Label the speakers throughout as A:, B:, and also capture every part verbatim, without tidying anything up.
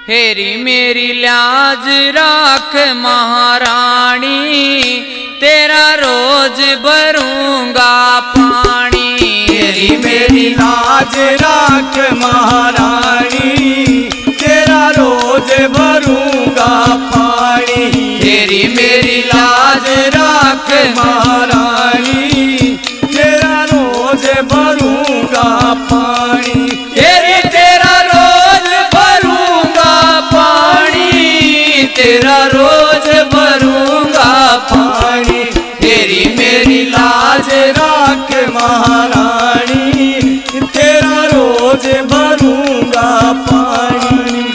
A: हेरी मेरी लाज राख महारानी, तेरा रोज भरूंगा पानी।
B: हेरी मेरी लाज राख महारानी, तेरा रोज भरूंगा पानी।
A: हेरी मेरी लाज राख
B: महारानी, तेरा रोज भरूंगा पानी।
A: हेरी तेरा रोज भरूंगा पानी, तेरा रोज भरूंगा पानी। हेरी मेरी लाज
B: राख महारानी, तेरा रोज भरूंगा पानी।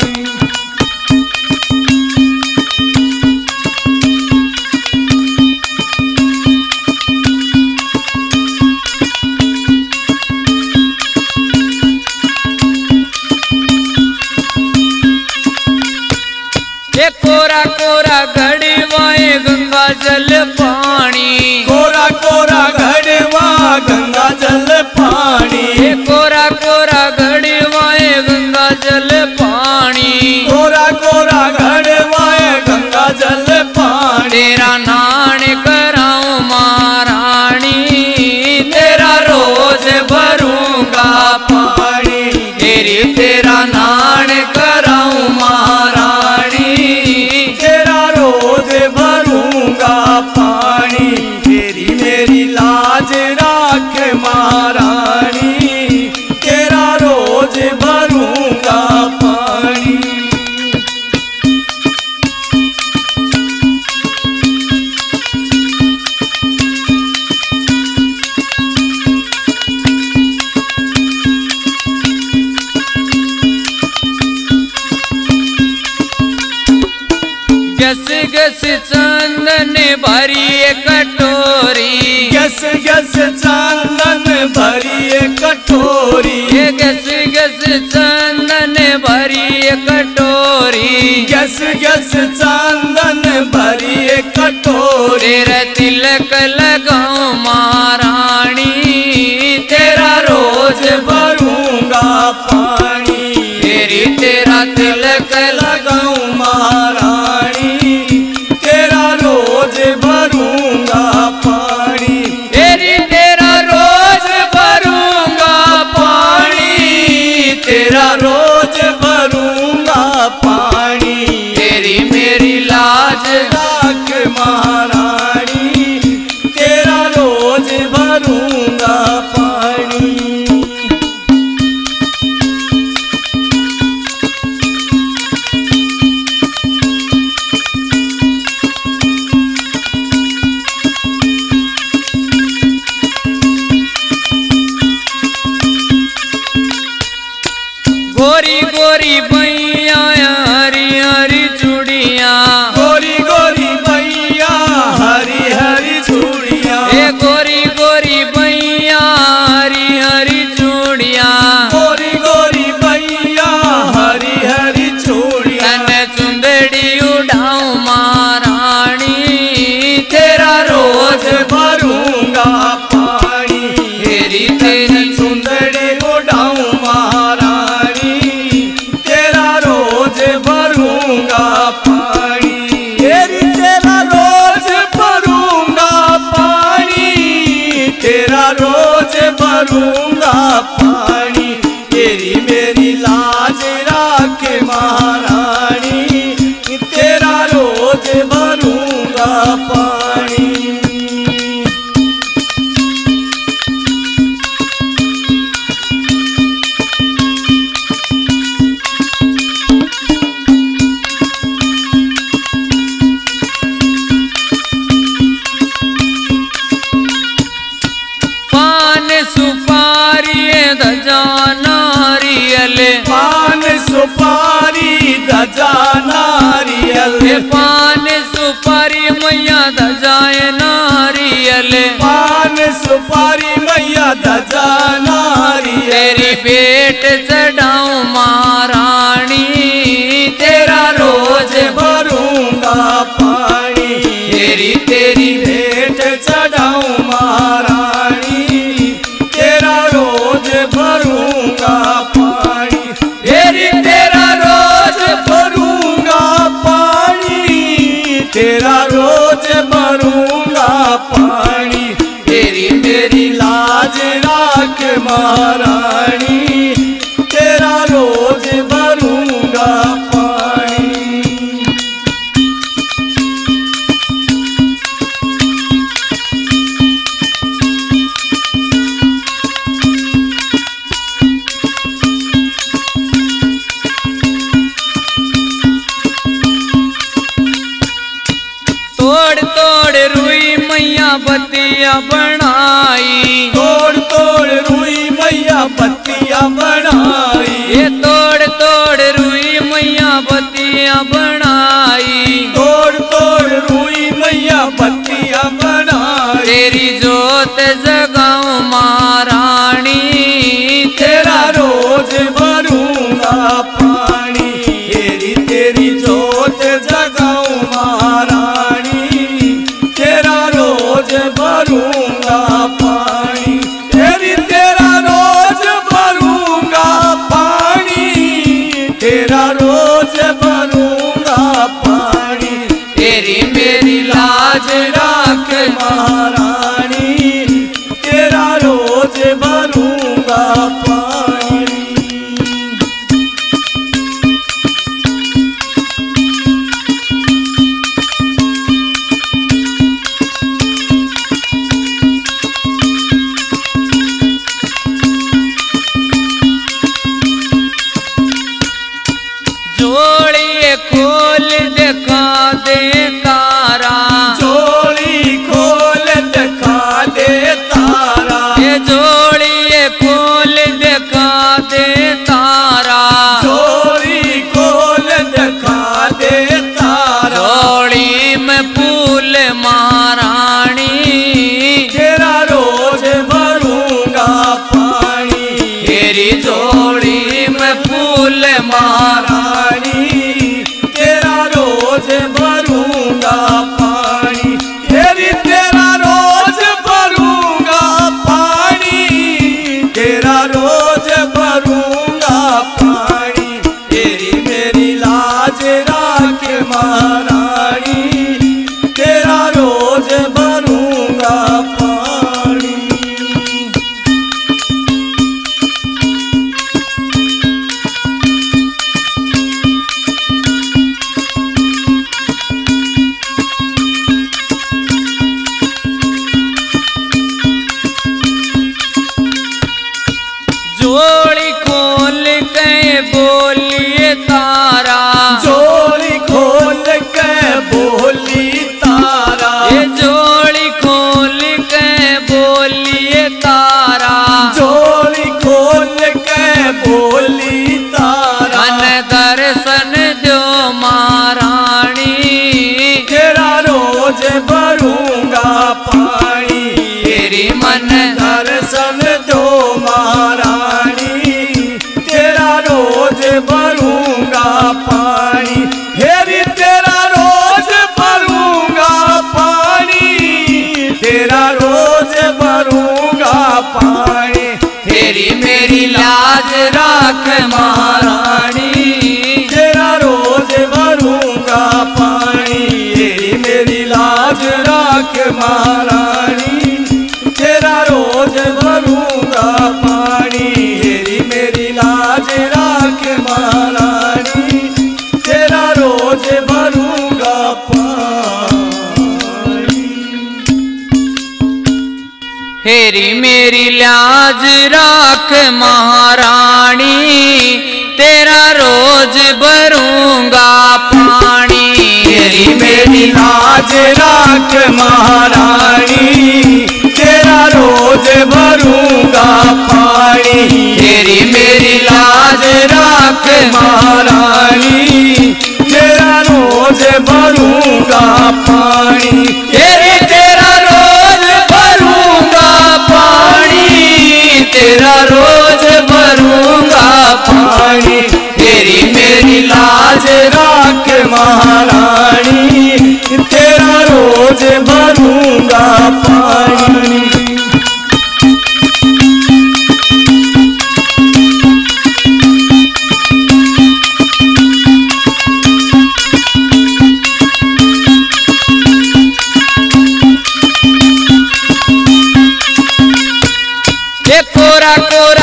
A: ये कोरा कोरा घड़वाए गंगा जल पानी,
B: कोरा कोरा घड़वा गंगा जल पानी।
A: ये कोरा कोरा घड़वाए गंगा जल पानी,
B: कोरा कोरा घड़वाए गंगा जल पानी।
A: तेरा नान कराऊं महारानी, तेरा रोज भरूंगा पानी। तेरी तेरा नान कराऊं महारानी,
B: तेरा रोज भरूंगा पानी। तेरी मेरी लाज राख महारानी, तेरा रोज भरूंगा पानी।
A: गस गस चंदन भरी कटोरी,
B: गस गस चंदन भरी कटोरी।
A: ये गस गस चंदन भरी कटोरी,
B: गस गस चंदन भरी कटोरी।
A: तेरा तिलक लगाऊं महारानी, तेरा रोज
B: भरूंगा पानी।
A: तेरी तेरा तिलक
B: लगाऊं महारानी, तेरा रोज भरूंगा पानी।
A: तेरी तेरा रोज भरूंगा पानी,
B: तेरा रोज भरूंगा पानी।
A: तेरी मेरी लाज
B: राख महारानी, तेरा रोज भरूंगा पानी।
A: गोरी गोरी बैया हरी हरी चूड़िया,
B: गोरी गोरी बैया हरी हरी चूड़िया।
A: ए गोरी गोरी बैया हरी हरी चूड़िया,
B: गोरी गोरी बैया हरी हरी चूड़िया।
A: तन चुंदड़ी उड़ाऊं महारानी, तेरा रोज
B: भरूंगा पानी।
A: तेरी तेरी
B: चुंदड़ी उड़ाऊं महारानी, तेरा रोज भरूंगा पानी। तेरी तेरा रोज भरूंगा पानी, तेरा रोज भरूंगा पानी। तेरी मेरी लाज राख महारानी, तेरा रोज भरूंगा पानी।
A: पान सुपारी धजा नारियल,
B: पान सुपारी धजा नारियल।
A: पान सुपारी मैया धजाए नारियल,
B: पान सुपारी मैया धजा नारियल।
A: तेरी भेंट चढ़ाऊं महारानी, तेरा रोज
B: भरूंगा पानी।
A: तेरी तेरी
B: भेंट चढ़ाऊं महारानी, तेरा रोज भरूंगा पानी।
A: तेरी तेरा रोज
B: भरूंगा महारानी तेरा रोज भरूंगा पानी।
A: तोड़ तोड़ रुई मैया बतिया बनाई,
B: तोड़ तोड़ रुई मैया बत्तियां बनाई,
A: ये तोड़ तोड़ रुई मैया बतिया बनाई,
B: तोड़ तोड़ रुई मैया बत्तियां बनाई।
A: तेरी जोत जगाऊं महारानी
B: तेरा रोज भरूंगा पानी, तेरी तेरी जोत जगाऊं महारानी तेरा रोज भरूंगा पानी, तेरी तेरा रोज भरूंगा पानी, तेरा रोज भरूंगा पानी।
A: तेरी मेरी लाज
B: राख महारानी तेरा रोज भरूंगा पानी।
A: जोड़िए खोल दिखा दे तारा,
B: जोड़ी खोल दिखा दे तारा,
A: ये जोड़िए खोल दिखा दे तारा,
B: जोड़ी खोल दिखा दे तारा।
A: जोड़ी में फूल महारानी
B: तेरा रोज भरूंगा पानी,
A: तेरी जोड़ी में फूल
B: महारानी तेरा रोज भरूंगा पानी, तेरी तेरा रोज भरूंगा पानी, तेरा रोज भरूंगा पानी। तेरी मेरी लाज राख महारानी तेरा रोज भरूंगा पानी।
A: जोड़ी खोल के बोलिए तारा,
B: जोड़ी खोल के बोली तारा,
A: ये जोड़ी खोल के बोलिए तारा,
B: जोड़ी खोल के बोली तारा।
A: मन दर्शन दो महारानी
B: तेरा रोज भरूंगा पानी,
A: तेरी मन
B: दर्शन दो महारानी तेरा रोज भरूंगा पानी, हेरी तेरा रोज भरूंगा पानी, तेरा रोज भरूंगा पानी।
A: तेरी मेरी लाज राख महारानी
B: तेरा रोज भरूंगा पानी, तेरी मेरी लाज राख महारानी तेरा रोज भरूंगा पानी, तेरी मेरी लाज राख महारानी तेरा रोज भरूंगा पानी।
A: तेरी मेरी लाज राख महारानी तेरा रोज भरूंगा पानी,
B: तेरी मेरी लाज राख महारानी तेरा रोज भरूंगा पानी,
A: तेरी मेरी लाज राख
B: महारानी तेरा रोज भरूंगा पानी, तेरे तेरा रोज भरूंगा पानी, तेरा रोज भरूंगा पानी। तेरी मेरी लाज राख महारानी तेरा रोज भरूंगा पानी।
A: ये कोरा कोरा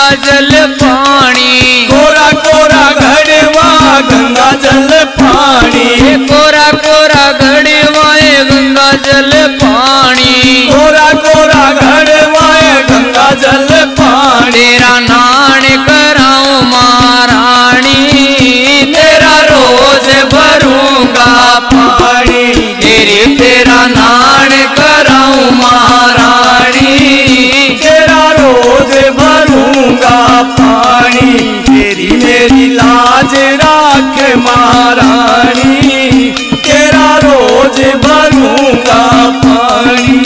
A: गंगा जल पानी।
B: कोरा कोरा घड़वा गंगा जल पानी।
A: कोरा कोरा घड़वा गंगा जल पानी।
B: कोरा कोरा घड़वा गंगा जल पानी।
A: तेरा नान कराऊं महारानी, तेरा रोज भरूंगा पानी। तेरी तेरा नान कराऊं महारानी,
B: तेरा रोज भरूंगा पानी। तेरी मेरी लाज राख महारानी, तेरा रोज भरूंगा पानी।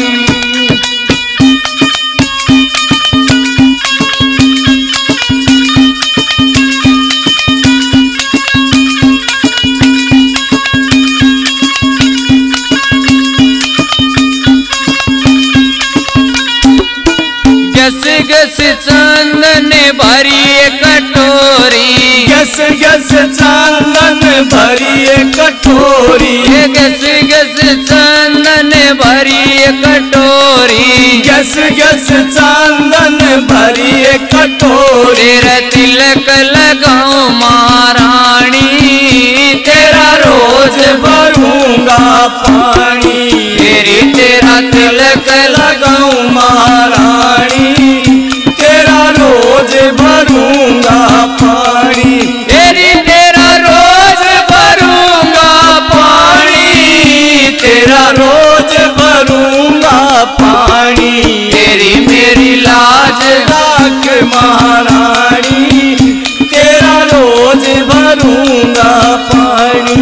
A: गस गस चंदन भरी कटोरी।
B: गस गस चंदन भरी कटोरी।
A: गस गस चंदन भरी कटोरी।
B: गस गस चंदन भरी कटोरी।
A: तेरा तिलक लगाऊं महारानी, तेरा रोज
B: भरूंगा पानी।
A: तेरी तेरा तिलक
B: लगाऊं महारानी, तेरा रोज भरूंगा पानी।
A: तेरी तेरा रोज भरूंगा पानी।
B: तेरा रोज भरूंगा पानी।
A: तेरी मेरी लाज
B: राख महारानी, तेरा रोज भरूंगा पानी।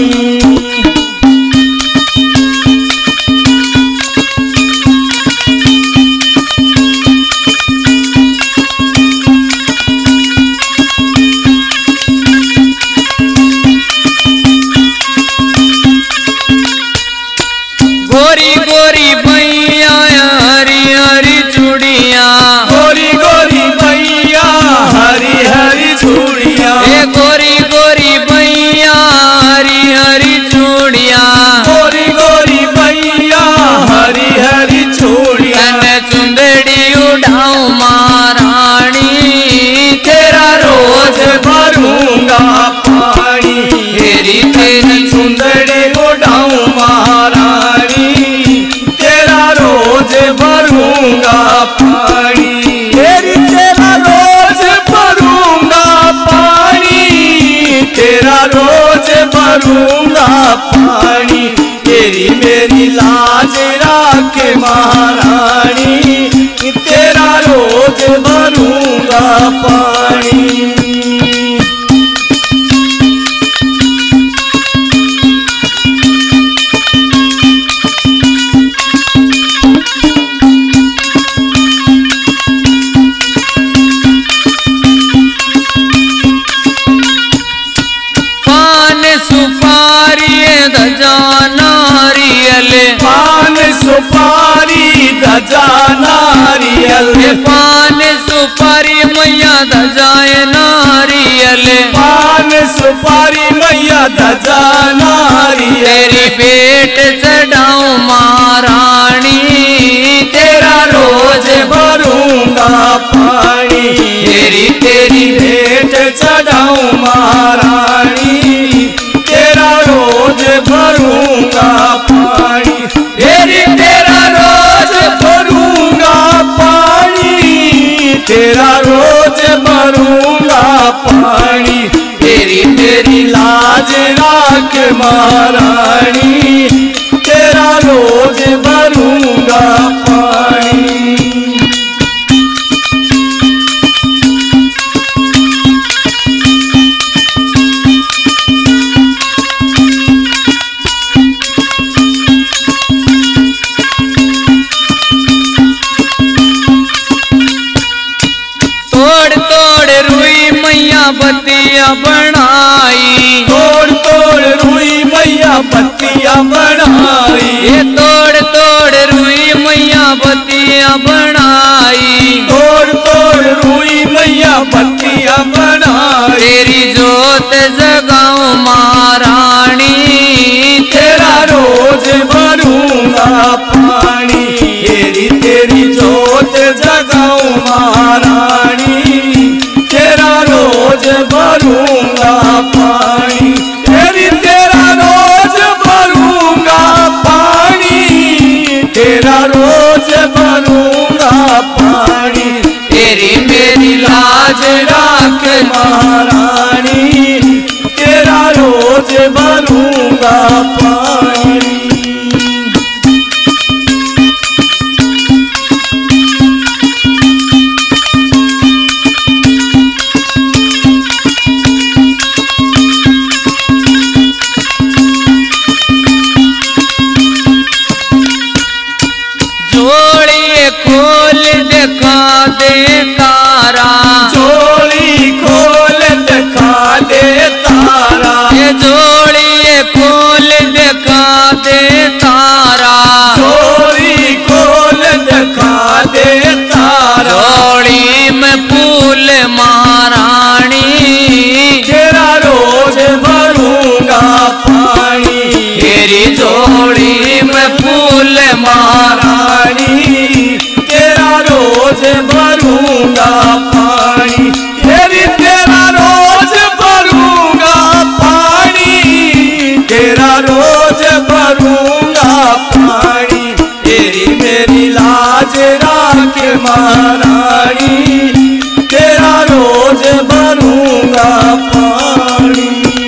A: गोरी गोरी बैया हरी हरी चूड़िया।
B: गोरी गोरी बैया हरी हरी चूड़िया।
A: ए गोरी गोरी बैया हरी हरी चूड़िया।
B: गोरी गोरी बैया हरी हरी चूड़िया।
A: तन चुंदड़ी उड़ाऊं महारानी, तेरा रोज
B: भरूंगा पानी।
A: तेरी तेरी
B: चुंदड़ी उड़ाऊं महारानी, तेरा रोज भरूंगा पानी। तेरी तेरा रोज भरूंगा पानी। तेरा रोज भरूंगा पानी। तेरी मेरी लाज राख महारानी, तेरा रोज भरूंगा पानी।
A: पान सुपारी धजा नारियल।
B: पान सुपारी धजा नारियल।
A: पान सुपारी मैया धजाए नारियल।
B: पान सुपारी मैया धजा नारियल।
A: तेरी भेंट चढ़ाऊं महारानी, तेरा रोज
B: भरूंगा पानी।
A: तेरी तेरी
B: भेंट चढ़ाऊं महारानी, तेरा रोज भरूंगा पानी। तेरी तेरा रोज भरूंगा पानी। तेरा रोज भरूंगा पानी। तेरी तेरी लाज राख महारानी, तेरा रोज भरूंगा पानी।
A: तोड़ तोड़ रुई मैया बतिया बनाई।
B: तोड़ तोड़ रुई मैया बत्तियां बनाई।
A: ये तोड़ तोड़ रुई मैया बतिया बनाई।
B: तोड़ तोड़ रुई मैया बत्तियां बनाई।
A: तेरी जोत जगाऊं महारानी,
B: तेरा रोज भरूंगा पानी। तेरी तेरी जोत जगाऊं महारानी, महारानी तेरा रोज भरूंगा पानी।
A: झोली खोल दिखा दे तारा,
B: झोली खोल दिखा दे तारा,
A: ये झोली खोल दिखा दे तारा,
B: झोली खोल दिखा दे तारा।
A: झोली में फूल महारानी
B: तेरा रोज भरूंगा पानी।
A: तेरी झोली में फूल
B: महारानी तेरा रोज भरूंगा पानी। तेरी तेरा रोज भरूंगा पानी, तेरा रोज भरूंगा पानी। तेरी मेरी लाज राख महारानी तेरा रोज भरूंगा पानी।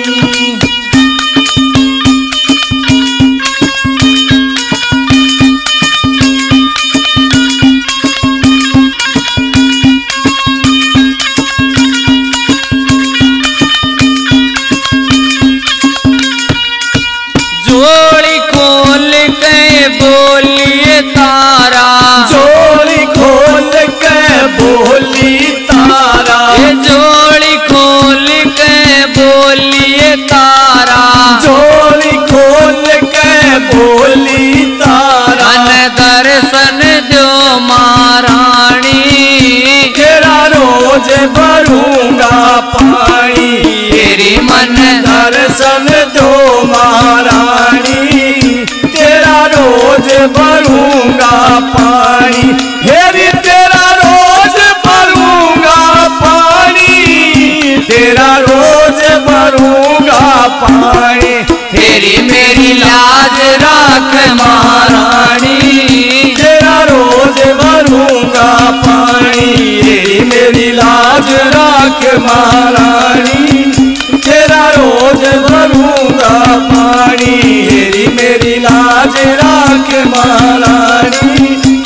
A: झोली खोल के बोलिए तारा,
B: झोली खोल के बोली तारा,
A: ये झोली खोल के बोलिए तारा,
B: झोली खोल के बोली तारा।
A: अन दर्शन दो महारानी
B: तेरा रोज भरूंगा पानी।
A: तेरी मन
B: दर्शन दो महारानी तेरा रोज भरूंगा पानी। हेरी तेरा रोज भरूंगा पानी, तेरा रोज भरूंगा पानी।
A: तेरी मेरी लाज राख महारानी
B: तेरा रोज भरूंगा पानी। तेरी मेरी लाज राख महारानी तेरा रोज भरूंगा पानी। तेरी मेरी लाज राख महारानी